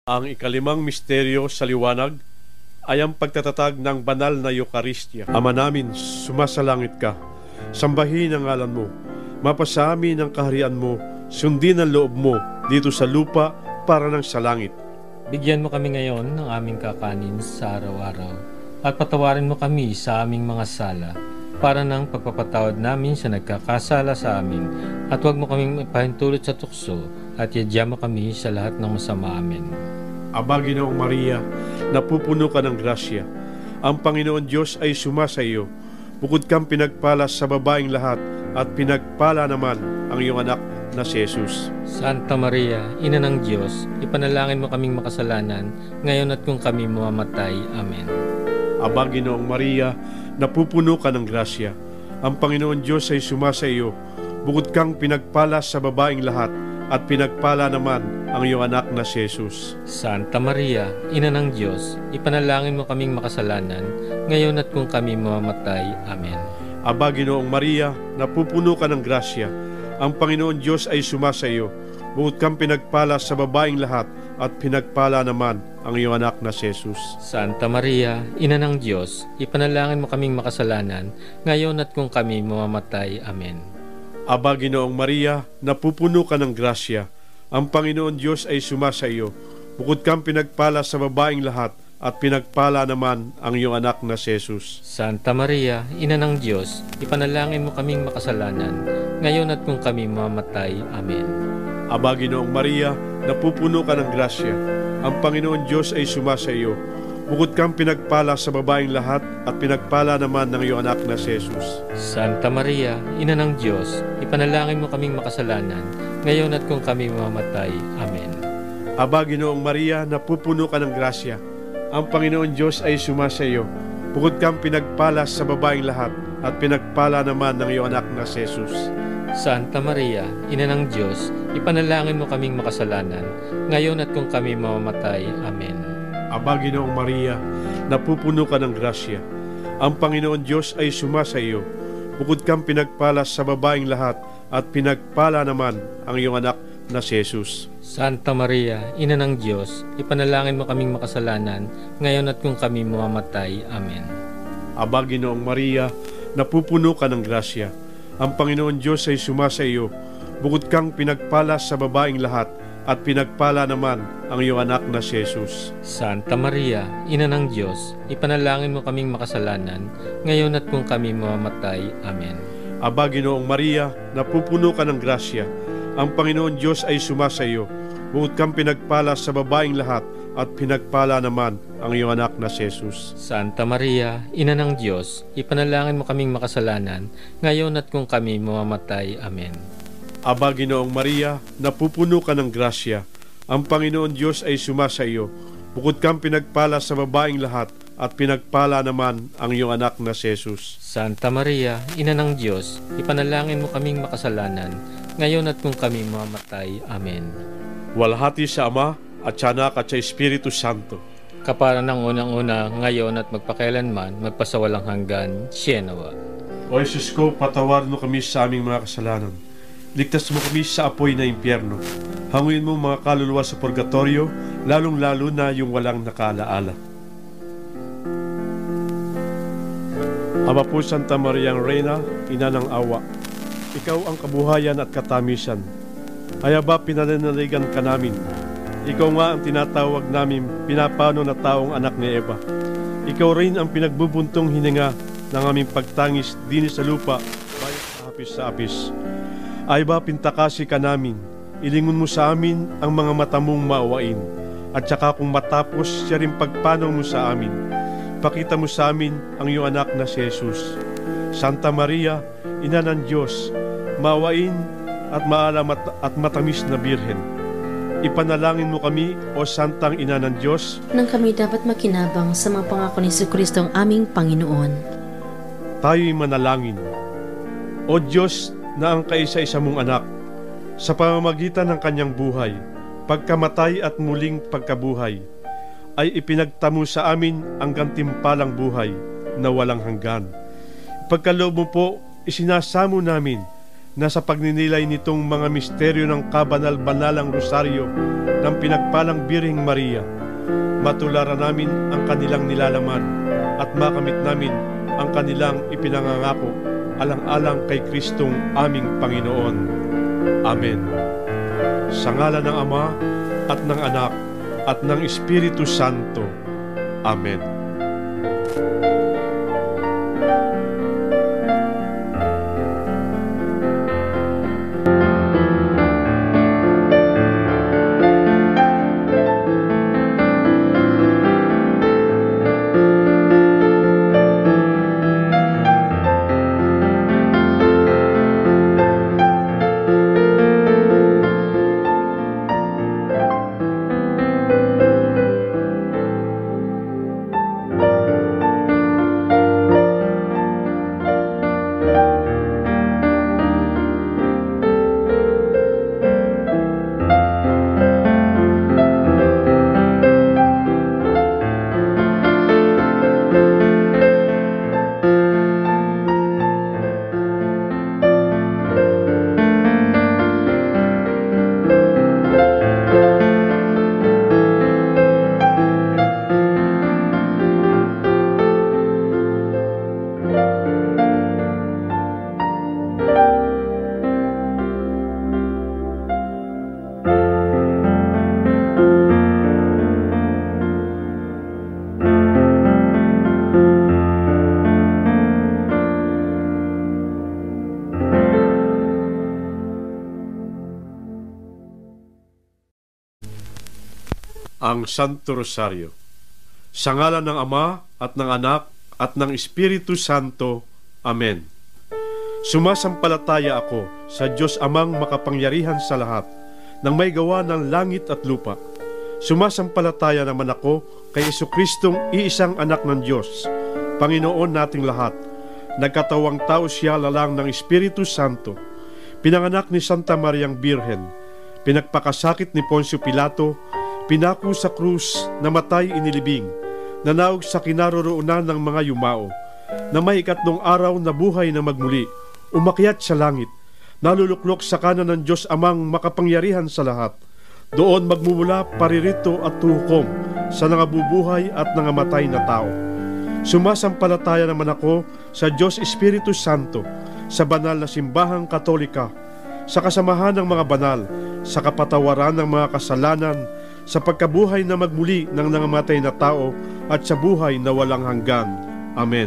Ang ikalimang misteryo sa liwanag ay ang pagtatatag ng banal na Eukaristya. Ama namin, sumasalangit ka. Sambahin ang ngalan mo. Mapasa amin ang kaharian mo. Sundin ang loob mo dito sa lupa para ng sa langit. Bigyan mo kami ngayon ng aming kakanin sa araw-araw at patawarin mo kami sa aming mga sala para ng pagpapatawad namin sa nagkakasala sa amin at huwag mo kaming ipahintulot sa tukso at yadya mo kami sa lahat ng masama. Amen. Aba, Ginoong Maria, napupuno ka ng grasya. Ang Panginoon Diyos ay sumasa iyo. Bukod kang pinagpala sa babaeng lahat at pinagpala naman ang iyong anak na si Jesus. Santa Maria, Ina ng Diyos, ipanalangin mo kaming makasalanan, ngayon at kung kami mamamatay. Amen. Aba, Ginoong Maria, napupuno ka ng grasya. Ang Panginoon Diyos ay sumasa iyo. Bukod kang pinagpala sa babaeng lahat at pinagpala naman ang iyong anak na si Jesus. Santa Maria, Ina ng Diyos, ipanalangin mo kaming makasalanan, ngayon at kung kami mamamatay. Amen. Aba, Ginoong Maria, napupuno ka ng grasya. Ang Panginoon Diyos ay sumasa iyo. Bukod kang pinagpala sa babaeng lahat at pinagpala naman ang iyong anak na si Jesus. Santa Maria, Ina ng Diyos, ipanalangin mo kaming makasalanan, ngayon at kung kami mamamatay. Amen. Aba, Ginoong Maria, napupuno ka ng grasya. Ang Panginoon Diyos ay sumasa iyo. Bukod kang pinagpala sa babaeng lahat at pinagpala naman ang iyong anak na si Jesus. Santa Maria, Ina ng Diyos, ipanalangin mo kaming makasalanan, ngayon at kung kami mamamatay. Amen. Aba, Ginoong Maria, napupuno ka ng grasya. Ang Panginoon Diyos ay sumasa iyo. Bukod kang pinagpala sa babaeng lahat at pinagpala naman ng iyong anak na si Jesus. Santa Maria, Ina ng Diyos, ipanalangin mo kaming makasalanan, ngayon at kung kami mamamatay. Amen. Aba, Ginoong Maria, napupuno ka ng grasya. Ang Panginoon Diyos ay sumasa iyo. Bukod kang pinagpala sa babaeng lahat at pinagpala naman ng iyong anak na si Jesus. Santa Maria, Ina ng Diyos, ipanalangin mo kaming makasalanan, ngayon at kung kami mamamatay. Amen. Aba, Ginoong Maria, napupuno ka ng grasya. Ang Panginoon Diyos ay sumasa iyo. Bukod kang pinagpala sa babaeng lahat at pinagpala naman ang iyong anak na si Jesus. Santa Maria, Ina ng Diyos, ipanalangin mo kaming makasalanan, ngayon at kung kami mamamatay. Amen. Aba, Ginoong Maria, napupuno ka ng grasya. Ang Panginoon Diyos ay sumasa iyo. Bukod kang pinagpala sa babaeng lahat at pinagpala naman ang iyong anak na si Jesus. Santa Maria, Ina ng Diyos, ipanalangin mo kaming makasalanan, ngayon at kung kami mamamatay. Amen. Aba, Ginoong Maria, napupuno ka ng grasya. Ang Panginoon Diyos ay sumasa iyo. Bukod kang pinagpala sa babaeng lahat at pinagpala naman ang iyong anak na si Jesus. Santa Maria, Ina ng Diyos, ipanalangin mo kaming makasalanan, ngayon at kung kami mamamatay. Amen. Aba, Ginoong Maria, napupuno ka ng grasya. Ang Panginoon Diyos ay sumasa iyo. Bukod kang pinagpala sa babaeng lahat at pinagpala naman ang iyong anak na si Jesus. Santa Maria, Ina ng Diyos, ipanalangin mo kaming makasalanan, ngayon at kung kami mamamatay. Amen. Walhati sa Ama at sa Anak at sa Espiritu Santo. Kapara ng unang-una, ngayon at magpakailanman, magpasawalang hanggan. Sienawa. O Jesus ko, patawarin mo kami sa aming mga kasalanan. Ligtas mo kami sa apoy na impyerno. Hanguin mo mga kaluluwa sa purgatorio, lalong-lalo na yung walang nakaalaala. Ama po, Santa Maria Reina, Ina ng Awa, ikaw ang kabuhayan at katamisan. Hayaba pinananaligan ka namin. Ikaw nga ang tinatawag namin pinapano na taong anak ni Eva. Ikaw rin ang pinagbubuntong hininga ng aming pagtangis din sa lupa, bayan sa apis. Ay ba pintakasi ka namin, ilingon mo sa amin ang mga mata mong maawain, at saka kung matapos siya rin pagpanaw mo sa amin, pakita mo sa amin ang iyong anak na si Jesus. Santa Maria, Ina ng Diyos, maawain at maalam at matamis na Birhen, ipanalangin mo kami, o Santang Ina ng Diyos, nang kami dapat makinabang sa mga pangako ni Jesucristo ang aming Panginoon. Tayo'y manalangin. O Diyos na ang kaisa-isa mong anak, sa pamamagitan ng kanyang buhay, pagkamatay at muling pagkabuhay, ay ipinagtamo sa amin ang gantimpalang buhay na walang hanggan. Pagkaloob mo po, isinasamo namin na sa pagninilay nitong mga misteryo ng kabanal-banalang rosaryo ng pinagpalang Birheng Maria, matularan namin ang kanilang nilalaman at makamit namin ang kanilang ipinangangako alang-alang kay Kristong aming Panginoon. Amen. Sa ngalan ng Ama at ng Anak at ng Espiritu Santo. Amen. Ang Santo Rosario. Sa ngalan ng Ama at ng Anak at ng Espiritu Santo. Amen. Sumasampalataya ako sa Diyos Amang makapangyarihan sa lahat, nang may gawa ng langit at lupa. Sumasampalataya naman ako kay Jesucristong iisang anak ng Diyos, Panginoon nating lahat. Nagkatawang tao siya lalang ng Espiritu Santo. Pinanganak ni Santa Mariang Birhen. Pinagpakasakit ni Poncio Pilato. Pinako sa krus, namatay inilibing, nanaog sa kinaroroonan ng mga yumao, na may ikatlong araw na buhay na magmuli, umakyat sa langit, naluluklok sa kanan ng Diyos Amang makapangyarihan sa lahat. Doon magmumula paririto at tuhukom sa nangabubuhay at nangamatay na tao. Sumasampalataya naman ako sa Diyos Espiritu Santo, sa banal na simbahang katolika, sa kasamahan ng mga banal, sa kapatawaran ng mga kasalanan, sa pagkabuhay na magmuli ng nangamatay na tao at sa buhay na walang hanggan. Amen.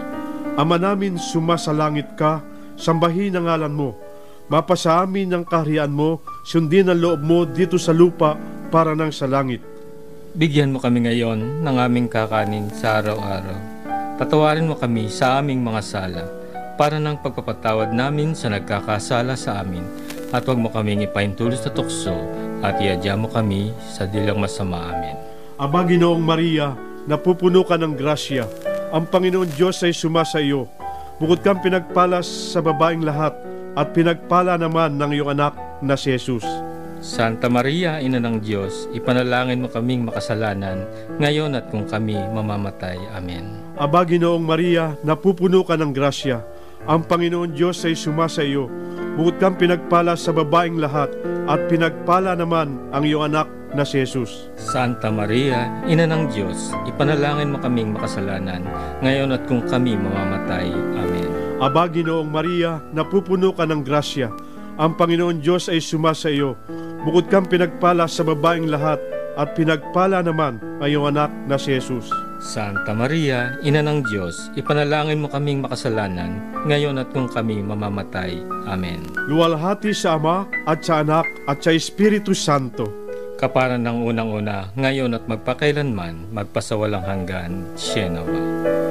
Ama namin, sumasalangit ka, sambahin ang ngalan mo. Mapasa amin ang kaharian mo, sundin ang loob mo dito sa lupa para nang sa langit. Bigyan mo kami ngayon ng aming kakanin sa araw-araw. Patawarin mo kami sa aming mga sala, para ng pagpapatawad namin sa nagkakasala sa amin. At huwag mo kaming ipahintulos sa tukso, at iadya mo kami sa dilang masama. Amen. Aba, Ginoong Maria, napupuno ka ng grasya. Ang Panginoon Diyos ay sumasa iyo. Bukod kang pinagpala sa babaeng lahat, at pinagpala naman ng iyong anak na si Jesus. Santa Maria, Ina ng Diyos, ipanalangin mo kaming makasalanan, ngayon at kung kami mamamatay. Amen. Aba, Ginoong Maria, napupuno ka ng grasya. Ang Panginoon Diyos ay sumasa iyo. Bukod kang pinagpala sa babaeng lahat, at pinagpala naman ang iyong anak na si Jesus. Santa Maria, Ina ng Diyos, ipanalangin mo kaming makasalanan, ngayon at kung kami mamamatay. Amen. Aba, Ginoong Maria, napupuno ka ng grasya. Ang Panginoon Diyos ay sumasa iyo. Bukod kang pinagpala sa babaeng lahat, at pinagpala naman ang iyong anak na si Jesus. Santa Maria, Ina ng Diyos, ipanalangin mo kaming makasalanan, ngayon at kung kami mamamatay. Amen. Luwalhati sa Ama at sa Anak at sa Espiritu Santo. Kaparan ng unang-una, ngayon at magpakailanman, magpasawalang hanggan. Siya nawa.